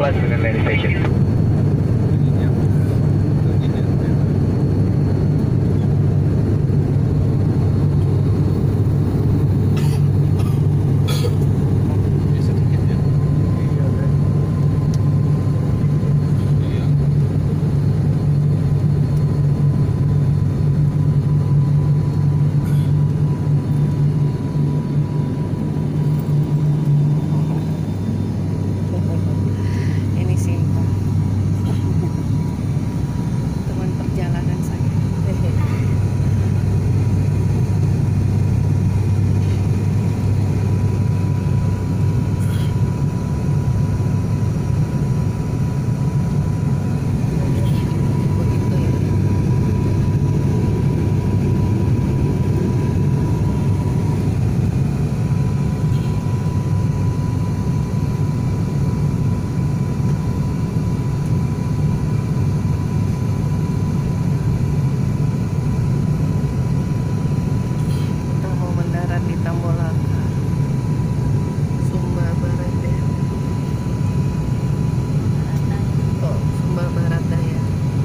Bus within landing station. Ini simpel. Teman perjalanan saya. Begitu ya. Kita mau mendarat di Tambolaka, Sumba Barat Daya. Oh, Sumba Barat Daya.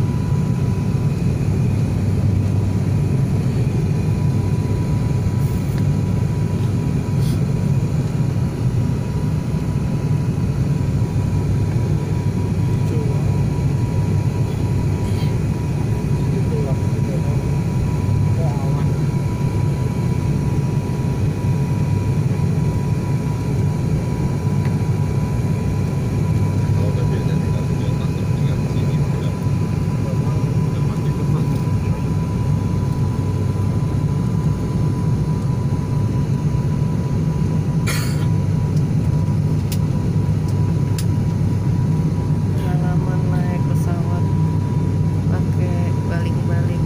Pengalaman naik pesawat pakai baling-baling.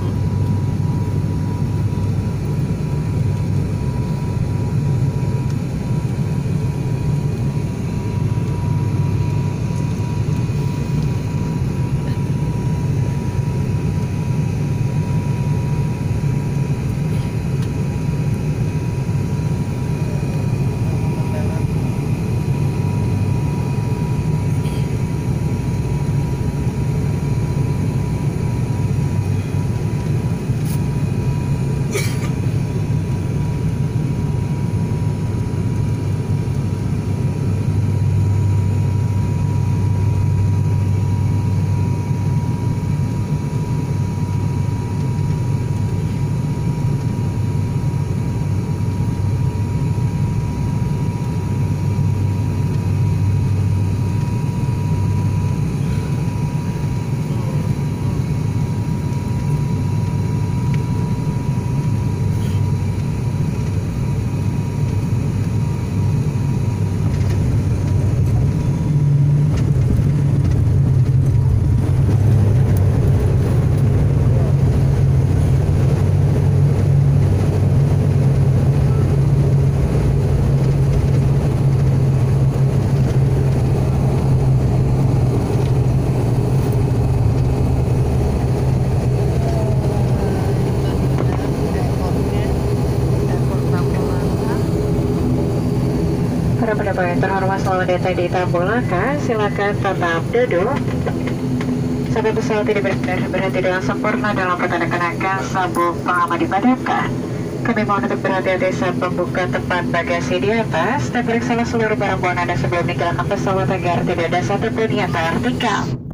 Para penumpang yang terhormat, selamat datang di Tambolaka. Silakan tetap duduk sampai pesawat ini benar-benar berhenti dengan sempurna dalam petanda kenakan sabuk pengaman dipadamkan. Kami mohon untuk berhati-hati saat membuka tempat bagasi di atas dan periksalah seluruh barang bawaan Anda sebelum meninggalkan pesawat agar tidak ada satupun yang tertinggal.